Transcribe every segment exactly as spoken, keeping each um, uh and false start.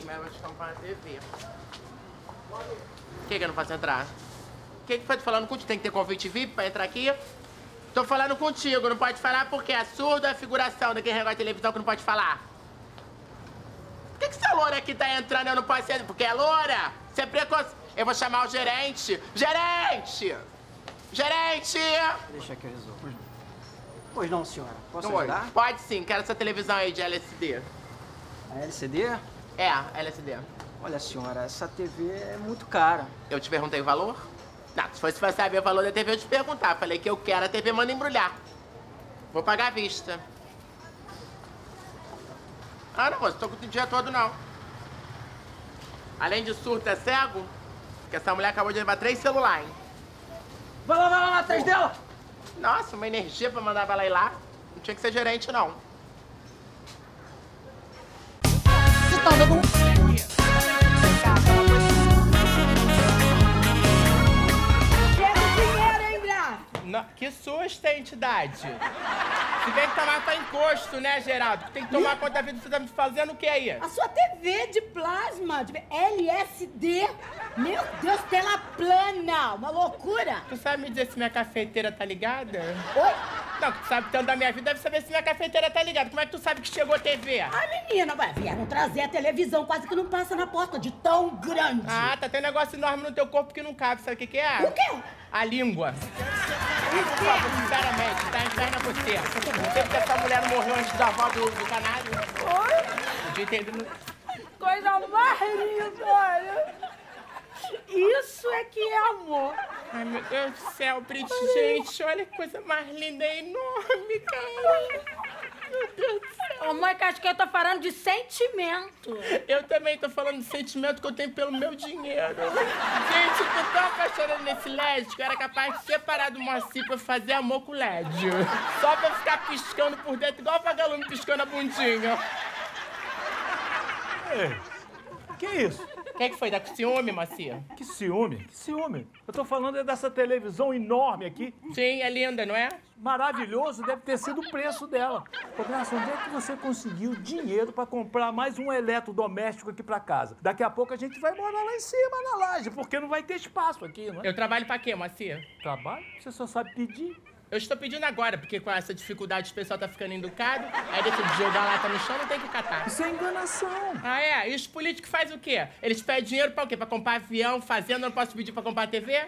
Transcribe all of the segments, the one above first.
mas vou te comprar uma T V. Por que que eu não posso entrar? O que que foi? Tô falando contigo? Tem que ter convite V I P pra entrar aqui? Tô falando contigo, não pode falar porque é surdo, é figuração daquele negócio de televisão que não pode falar. Por que que essa loura aqui tá entrando e eu não posso entrar? Porque é loura? Você é precoce. Eu vou chamar o gerente. Gerente! Gerente! Deixa que eu resolvo. Pois não, senhora. Posso Oi. ajudar? Pode sim, quero essa televisão aí de L C D. A L C D? É, L C D. Olha, senhora, essa T V é muito cara. Eu te perguntei o valor? Não, se fosse pra saber o valor da T V, eu te perguntar. Falei que eu quero a T V, manda embrulhar. Vou pagar à vista. Ah, não, moço, tô com o dia todo, não. Além de surto, é cego? Porque essa mulher acabou de levar três celulares, hein? Vai lá, vai lá, atrás dela! Nossa, uma energia pra mandar ela ir lá. Não tinha que ser gerente, não. Você tá dando um... Não, que susto, hein, entidade? Se bem que tomar tá encosto, né, Geraldo? Tem que tomar conta da vida. Você tá me fazendo o que aí? A sua T V de plasma, de L S D. Meu Deus, tela plana. Uma loucura. Tu sabe me dizer se minha cafeteira tá ligada? Oi? Não, que tu sabe tanto da minha vida, deve saber se minha cafeteira tá ligada. Como é que tu sabe que chegou a T V? Ai, menina, ué, vieram trazer a televisão, quase que não passa na porta, de tão grande. Ah, tá, tem um negócio enorme no teu corpo que não cabe. Sabe o que que é? O quê? A língua. Por favor, sinceramente, tá inferno a você. Não sei porque essa mulher não morreu antes da avó do, do canário. Oi? Podia ter ido no... Coisa mais linda, olha. Isso é que é amor. Ai, meu Deus do céu, Brit, gente, olha que coisa mais linda e enorme, cara. Meu Deus do céu. Ô, mãe, que acho que eu tô falando de sentimento. Eu também tô falando do sentimento que eu tenho pelo meu dinheiro. Gente, eu tô tão apaixonada nesse L E D que eu era capaz de separar do Moacir pra fazer amor com o L E D. Só pra ficar piscando por dentro, igual vagalume piscando a bundinha. Ei, que isso? O que que foi? Tá com ciúme, Moacir? Que ciúme? Que ciúme? Eu tô falando é dessa televisão enorme aqui. Sim, é linda, não é? Maravilhoso, deve ter sido o preço dela. Ô, Graça, onde é que você conseguiu dinheiro pra comprar mais um eletrodoméstico aqui pra casa? Daqui a pouco a gente vai morar lá em cima, na laje, porque não vai ter espaço aqui, não é? Eu trabalho pra quê, Moacir? Trabalho? Você só sabe pedir. Eu estou pedindo agora, porque com essa dificuldade o pessoal tá ficando educado, aí deixa de jogar a lata no chão, não tem que catar. Isso é enganação. Ah, é? E os políticos fazem o quê? Eles pedem dinheiro pra o quê? Pra comprar avião, fazenda, não posso pedir pra comprar T V?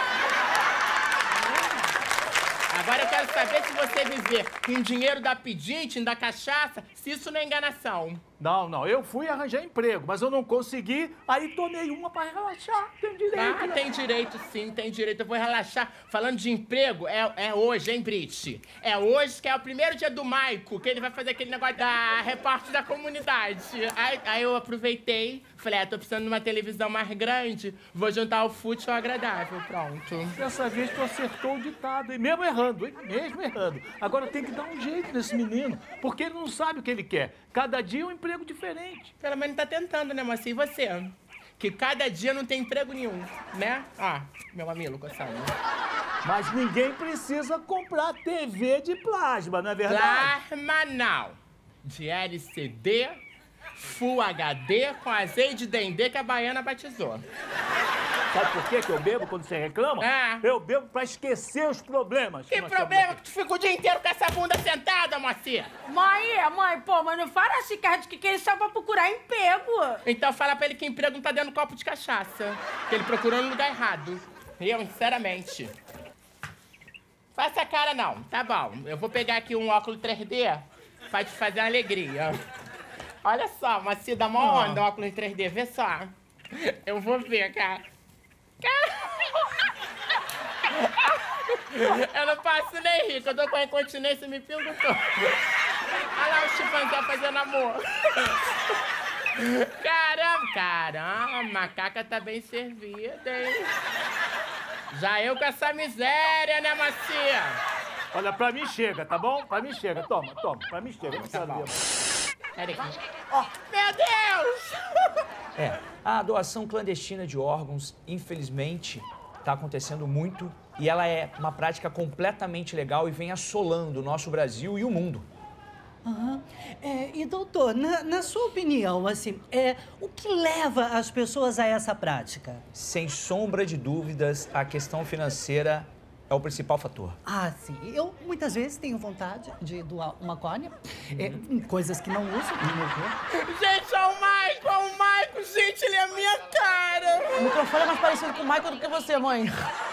Agora eu quero saber se você viver com dinheiro da pedinte, da cachaça, se isso não é enganação. Não, não, eu fui arranjar emprego, mas eu não consegui, aí tomei uma pra relaxar, tem direito. Ah, né? tem direito sim, tem direito, eu vou relaxar. Falando de emprego, é, é hoje, hein, Brit? É hoje que é o primeiro dia do Maico, que ele vai fazer aquele negócio da repórter da comunidade. Aí, aí eu aproveitei, falei, ah, tô precisando de uma televisão mais grande, vou juntar o fútil ao agradável, pronto. Dessa vez tu acertou o ditado, e mesmo errando, hein? Mesmo errando. Agora tem que dar um jeito nesse menino, porque ele não sabe o que ele quer. Cada dia é um emprego diferente. Pelo menos tá tentando, né, Moacir? E você? Que cada dia não tem emprego nenhum, né? Ah, meu mamilo coçando. Mas ninguém precisa comprar T V de plasma, não é verdade? Plasma não. De L C D, Full H D com azeite de dendê que a baiana batizou. Sabe por quê que eu bebo quando você reclama? É. Eu bebo pra esquecer os problemas. Que nós problema temos que tu fica o dia inteiro com essa bunda sentada, Moacir? Mãe, mãe, pô, mas não fala assim, cara, de que ele só vai procurar emprego. Então fala pra ele que emprego não tá dentro do copo de cachaça. Que ele procurou no lugar errado. Eu, sinceramente. Faça a cara não, tá bom. Eu vou pegar aqui um óculos três D pra te fazer uma alegria. Olha só, Moacir, dá mó onda o óculos três D, vê só. Eu vou ver, cara. Eu não passo nem rir, que eu tô com a incontinência me pingo todo. Olha lá o chimpanzé fazendo amor. Caramba, caramba, a macaca tá bem servida, hein? Já eu com essa miséria, né, Moacir? Olha, pra mim chega, tá bom? Pra mim chega. Toma, toma. Pra mim chega. Não Tá quero bom. ver. Pera aqui. Ó, meu Deus! É, a doação clandestina de órgãos, infelizmente, está acontecendo muito e ela é uma prática completamente legal e vem assolando o nosso Brasil e o mundo. Aham. É, e, doutor, na, na sua opinião, assim, é, o que leva as pessoas a essa prática? Sem sombra de dúvidas, a questão financeira é o principal fator. Ah, sim. Eu, muitas vezes, tenho vontade de doar uma córnea, é, coisas que não uso no meu corpo. Gente, olha o Michael, olha o Michael, gente, ele é a minha cara. O microfone é mais parecido com o Michael do que você, mãe.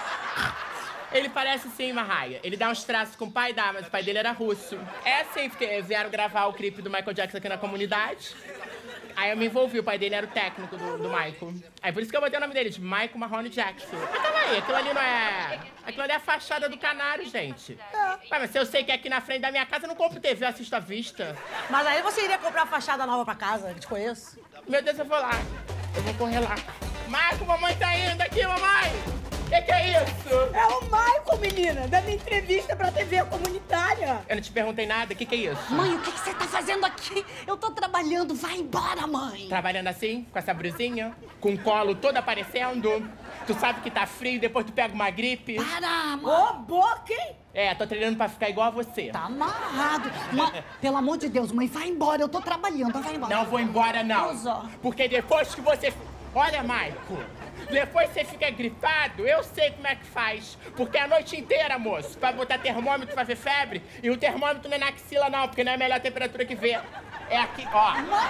Ele parece sim, Marraia. Ele dá uns traços com o pai, dá, mas o pai dele era russo. É assim, porque vieram gravar o clipe do Michael Jackson aqui na comunidade. Aí eu me envolvi, o pai dele era o técnico do, do Michael. Aí por isso que eu botei o nome dele, de Michael Marrone Jackson. Mas calma aí, aquilo ali não é... Aquilo ali é a fachada do canário, gente. É. Mas se eu sei que é aqui na frente da minha casa, eu não compro T V, eu assisto à vista. Mas aí você iria comprar fachada nova pra casa, que te conheço. Meu Deus, eu vou lá. Eu vou correr lá. Michael, mamãe tá indo aqui, mamãe! Que que é isso? É o Michael, menina, dando entrevista pra T V comunitária. Eu não te perguntei nada, o que que é isso? Mãe, o que que você tá fazendo aqui? Eu tô trabalhando, vai embora, mãe. Trabalhando assim, com essa brusinha, com o colo todo aparecendo. Tu sabe que tá frio, depois tu pega uma gripe. Para, mãe. Ô, boca, hein? É, tô treinando pra ficar igual a você. Tá amarrado. Mãe, pelo amor de Deus, mãe, vai embora, eu tô trabalhando, vai embora. Não vou embora, não. Usa. Porque depois que você... Olha, Maico, depois você fica gripado, eu sei como é que faz. Porque a noite inteira, moço, pra botar termômetro pra ver febre, e o termômetro não é na axila, não, porque não é a melhor temperatura que vê. É aqui, ó.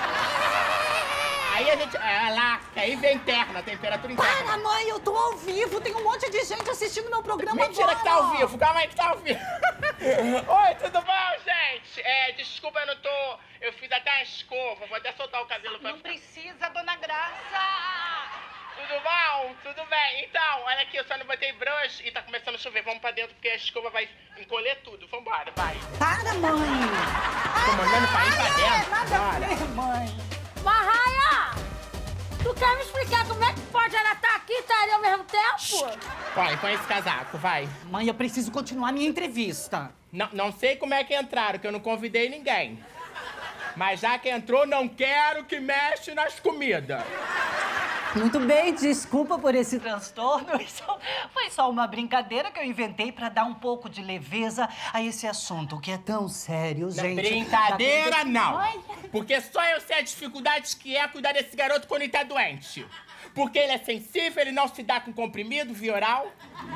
Aí a gente... É lá, aí vem interna, a temperatura interna. Para, mãe, eu tô ao vivo, tem um monte de gente assistindo meu programa Mentira agora. que tá ao vivo, calma aí que tá ao vivo. Oi, tudo bom, gente? É, desculpa, eu não tô... Eu fiz até a escova, vou até soltar o cabelo pra... Não precisa, dona Graça. Tudo bom? Tudo bem. Então, olha aqui, eu só não botei brush e tá começando a chover. Vamos pra dentro porque a escova vai encolher tudo. Vambora, vai. Para, mãe. Tô mandando pra ir pra dentro. Nada a ver, mãe. Marraia! Tu quer me explicar como é que pode ela estar aqui e estar ali ao mesmo tempo? Vai, põe esse casaco, vai. Mãe, eu preciso continuar minha entrevista. Não, não sei como é que entraram, que eu não convidei ninguém. Mas já que entrou, não quero que mexe nas comidas. Muito bem, desculpa por esse transtorno. Isso foi só uma brincadeira que eu inventei pra dar um pouco de leveza a esse assunto, que é tão sério, gente. Brincadeira, não. Mãe. Porque só eu sei a dificuldade que é cuidar desse garoto quando ele tá doente. Porque ele é sensível, ele não se dá com comprimido via oral.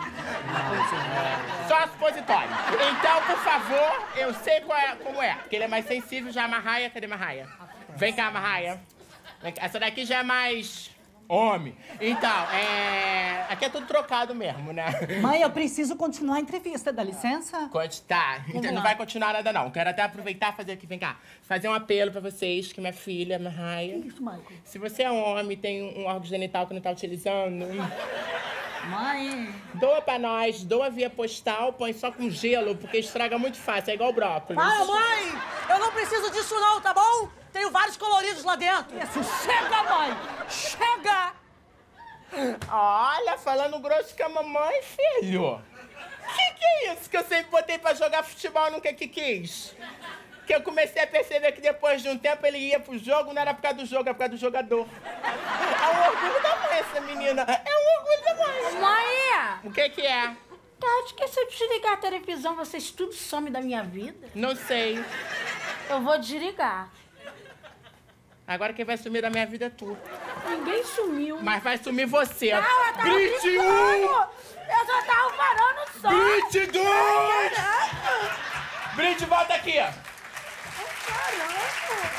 Só supositório. Então, por favor, eu sei qual é, como é. Porque ele é mais sensível, já a Marraia. Cadê Marraia? Vem cá, Marraia. Vem cá. Essa daqui já é mais... homem. Então, é... aqui é tudo trocado mesmo, né? Mãe, eu preciso continuar a entrevista, dá licença? Conte, tá. Então, não vai continuar nada, não. Quero até aproveitar e fazer aqui, vem cá. Fazer um apelo pra vocês, que minha filha, Marraia... Que isso, Michael? Se você é um homem e tem um órgão genital que não tá utilizando... Mãe... Doa pra nós, doa via postal, põe só com gelo, porque estraga muito fácil, é igual brócolis. Para, mãe! Eu não preciso disso não, tá bom? Tenho vários coloridos lá dentro. Isso, chega, mãe! Chega! Olha, falando grosso com a mamãe, filho. Que que é isso que eu sempre botei pra jogar futebol e nunca que quis? Que eu comecei a perceber que depois de um tempo ele ia pro jogo, não era por causa do jogo, era por causa do jogador. É um orgulho da mãe essa menina, é um orgulho da mãe. Mãe! O que que é? Tá, esqueceu de desligar a televisão, vocês tudo somem da minha vida. Não sei. Eu vou desligar. Agora quem vai sumir da minha vida é tu. Ninguém sumiu. Mas vai sumir você. Não, eu tava Grite um! brincando. Eu só tava parando só. Grite dois! Brinde, volta aqui. Caramba.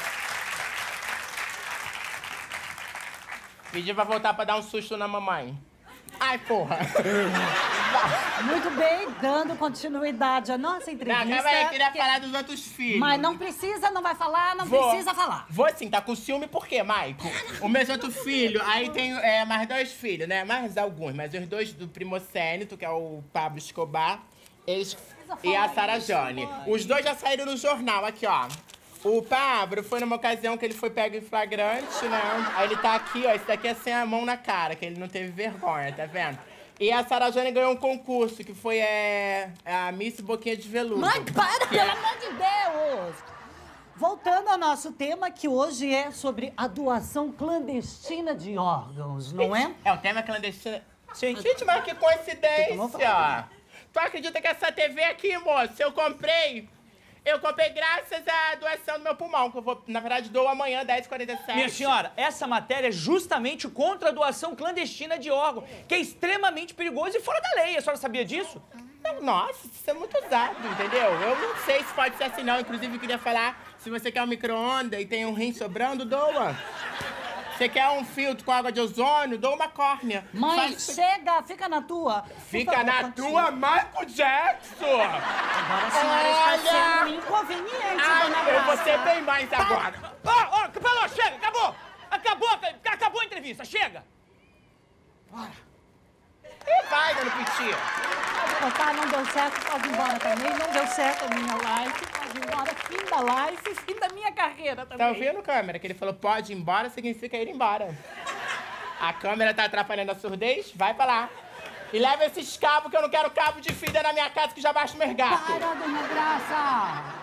Pedi pra voltar pra dar um susto na mamãe. Ai, porra. Muito bem, dando continuidade à nossa entrevista. Não, calma aí, eu queria falar dos outros filhos. Mas não precisa, não vai falar, não Vou. precisa falar. Vou sim, tá com ciúme por quê, Maico? O meu outro filho, aí tem é, mais dois filhos, né? Mais alguns, mas os dois do primogênito, que é o Pablo Escobar, eles, e a Sara Jane. Os dois já saíram no jornal, aqui, ó. O Pablo foi numa ocasião que ele foi pego em flagrante, né? Aí ele tá aqui, ó, esse daqui é sem a mão na cara, que ele não teve vergonha, tá vendo? E a Sara Jane ganhou um concurso, que foi é, a Miss Boquinha de Veludo. Mãe, para, pelo amor de Deus! Voltando ao nosso tema, que hoje é sobre a doação clandestina de órgãos, não é? É o tema clandestino. Sim. Gente, mas que coincidência! Tu acredita que essa T V aqui, moço, eu comprei Eu comprei graças à doação do meu pulmão, que eu vou, na verdade, dou amanhã, dez e quarenta e sete. Minha senhora, essa matéria é justamente contra a doação clandestina de órgão, que é extremamente perigoso e fora da lei. A senhora sabia disso? Não, nossa, isso é muito usado, entendeu? Eu não sei se pode ser assim, não. Inclusive, eu queria falar, se você quer um micro-ondas e tem um rim sobrando, doa. Você quer um filtro com água de ozônio, doa uma córnea. Mãe, Faz... chega, fica na tua. Fica favor, na continue. tua, Michael Jackson! Agora a senhora Olha! está sendo inconveniente, Ai, dona eu vou Graça. ser bem mais agora. Ó, ó, falou, chega, acabou! Acabou, acabou a entrevista, chega! E vai, dando piti. Pode contar, não deu certo, pode ir embora também. Não deu certo a minha live, pode ir embora. Fim da live, fim da minha carreira também. Tá ouvindo, câmera? Que ele falou pode ir embora, significa ir embora. A câmera tá atrapalhando a surdez? Vai pra lá. E leva esses cabos, que eu não quero cabo de fio dentro da minha casa, que já baixa o mergato. Para, dona Graça!